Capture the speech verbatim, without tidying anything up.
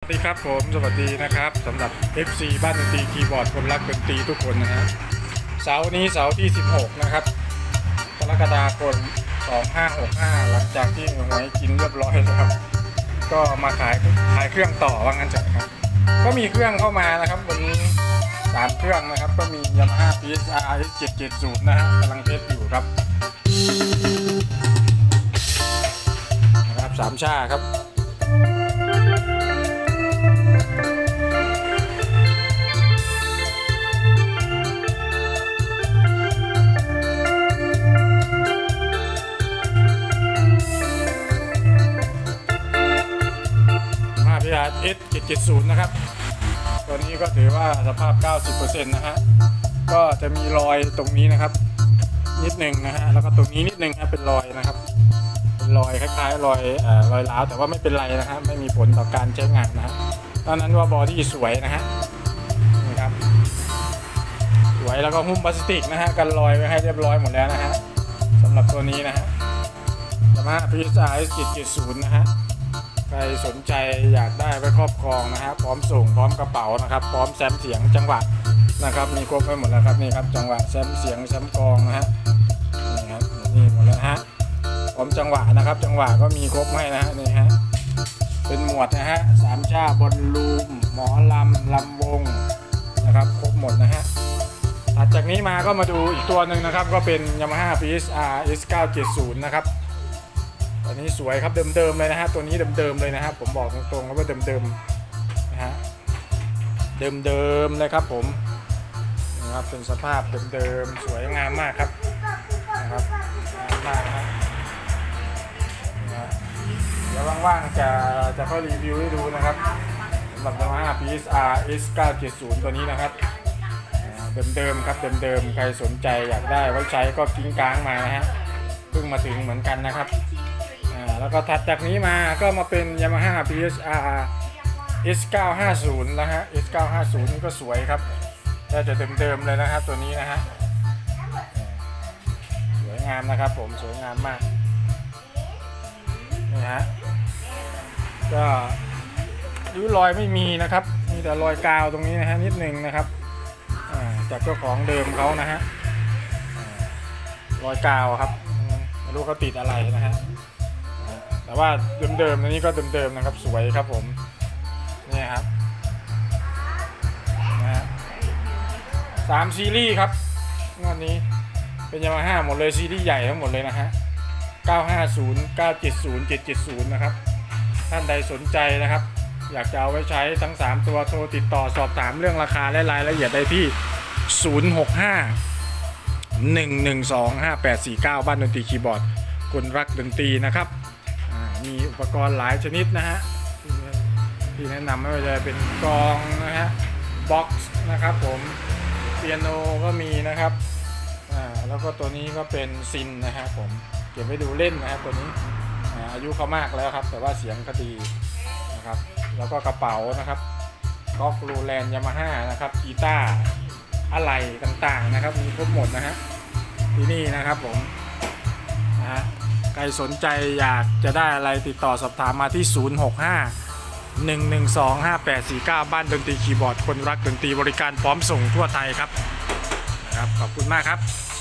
สวัสดีครับผมสวัสดีนะครับสำหรับ เอฟ ซี บ้านดนตรีคีย์บอร์ดคนรักดนตรีทุกคนนะฮะเสาร์นี้เสาร์ที่สิบหกนะครับกรกฎาคมสองห้าหกห้าหลังจากที่หวยกินเรียบร้อยแล้วครับก็มาขายขายเครื่องต่อว่างั้นเถอะครับก็มีเครื่องเข้ามานะครับวันนี้สามเครื่องนะครับก็มี Yamaha พี เอส อาร์ เอส เจ็ดเจ็ดศูนย์นะฮะกำลังเทสอยู่ครับนะครับสามชาครับพี อาร์ เอส เจ็ดเจ็ดศูนย์นะครับตัวนี้ก็ถือว่าสภาพ เก้าสิบเปอร์เซ็นต์ นะฮะก็จะมีรอยตรงนี้นะครับนิดหนึ่งนะฮะแล้วก็ตรงนี้นิดหนึ่งนะเป็นรอยนะครับเป็นรอยคล้ายๆรอยเอ่อรอยร้าวแต่ว่าไม่เป็นไรนะฮะไม่มีผลต่อการใช้งานนะฮะตอนนั้นว่าบอดี้สวยนะฮะนี่ครับสวยแล้วก็หุ้มพลาสติกนะฮะกันรอยไว้ให้เรียบร้อยหมดแล้วนะฮะสำหรับตัวนี้นะฮะ Yamaha พี เอส อาร์ เอส เจ็ดเจ็ดศูนย์นะฮะใครสนใจอยากได้ไปครอบครองนะฮะพร้อมส่งพร้อมกระเป๋านะครับพร้อมแซมเสียงจังหวะนะครับมีครบไปหมดแล้วครับนี่ครับจังหวะแซมเสียงแซมกลองนะฮะนี่ครับนี่หมดแล้วฮะพร้อมจังหวะนะครับจังหวะก็มีครบให้นะฮะนี่ฮะเป็นหมวดนะฮะสามชาบอลลูมหมอลำลำวงนะครับครบหมดนะฮะถัดจากนี้มาก็มาดูอีกตัวหนึ่งนะครับก็เป็น Yamaha พี เอส อาร์ เอส เก้าเจ็ดศูนย์นะครับตัวนี้สวยครับเดิมๆเลยนะฮะตัวนี้เดิมๆเลยนะครับผมบอกตรงๆว่าเดิมๆนะฮะเดิมๆเลยครับผมนะครับเป็นสภาพเดิมๆสวยงามมากครับนะครับงามมากนะฮะเดี๋ยวว่างๆจะจะเข้ารีวิวให้ดูนะครับสำหรับ Yamaha พี เอส อาร์ เอส เก้าเจ็ดศูนย์ตัวนี้นะครับเดิมๆครับเดิมๆใครสนใจอยากได้ไว้ใช้ก็กิ้งก้างมานะฮะเพิ่งมาถึงเหมือนกันนะครับแล้วก็ถัดจากนี้มาก็มาเป็น Yamaha พี เอส อาร์ เอส เก้าห้าศูนย์นะฮะ เอส เก้าห้าศูนย์ นี่ก็สวยครับแต่จะเดิมๆเลยนะครับตัวนี้นะฮะสวยงามนะครับผมสวยงามมากนี่ฮะก็ริ้วรอยไม่มีนะครับมีแต่รอยกาวตรงนี้นะฮะนิดนึงนะครับจากเจ้าของเดิมเขานะฮะรอยกาวครับไม่รู้เขาติดอะไรนะฮะแต่ว่าเดิมๆอันนี้ก็เดิมๆนะครับสวยครับผมนี่ครับนะฮะสามซีรีส์ครับงวดนี้เป็น Yamaha หมดเลยซีรีส์ใหญ่ทั้งหมดเลยนะฮะเก้าห้าศูนย์ เก้าเจ็ดศูนย์ เจ็ดเจ็ดศูนย์นะครับท่านใดสนใจนะครับอยากจะเอาไว้ใช้ทั้งสามตัวโทรติดต่อสอบถามเรื่องราคาและรายละเอียดได้ที่ศูนย์ หก ห้า หนึ่ง หนึ่ง สอง ห้า แปด สี่ เก้าบ้านดนตรีคีย์บอร์ดคนรักดนตรีนะครับมีอุปกรณ์หลายชนิดนะฮะที่แนะนำไม่ว่าจะเป็นกลองนะฮะบ็อกซ์นะครับผมเปียโนก็มีนะครับอ่าแล้วก็ตัวนี้ก็เป็นซินนะฮะผมเก็บไว้ดูเล่นนะครับตัวนี้อายุเขามากแล้วครับแต่ว่าเสียงก็ดีนะครับแล้วก็กระเป๋านะครับก๊อกรูแลนยามาฮ่านะครับกีตาร์อะไรต่างๆนะครับมีครบหมดนะฮะที่นี่นะครับผมนะฮะใครสนใจอยากจะได้อะไรติดต่อสอบถามมาที่ศูนย์ หก ห้า หนึ่ง หนึ่ง สอง ห้า แปด สี่ เก้าบ้านดนตรีคีย์บอร์ดคนรักดนตรีบริการพร้อมส่งทั่วไทยครับนะครับขอบคุณมากครับ